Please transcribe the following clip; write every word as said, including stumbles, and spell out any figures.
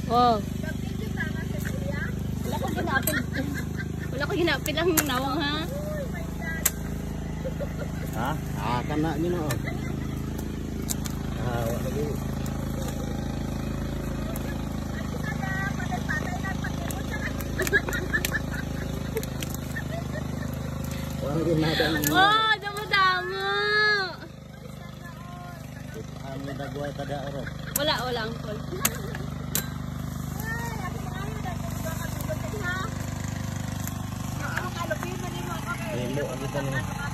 Wow. Wala ko ginapil. Wala ko ginapil ang nawang ha. Ha? Ah, kana nyo na oh. Ah, wala ko. Wala ginadang. Oh, damo-damo. Ang nagaway kada oro. Wala, wala ang call. Hello, ano ka nila?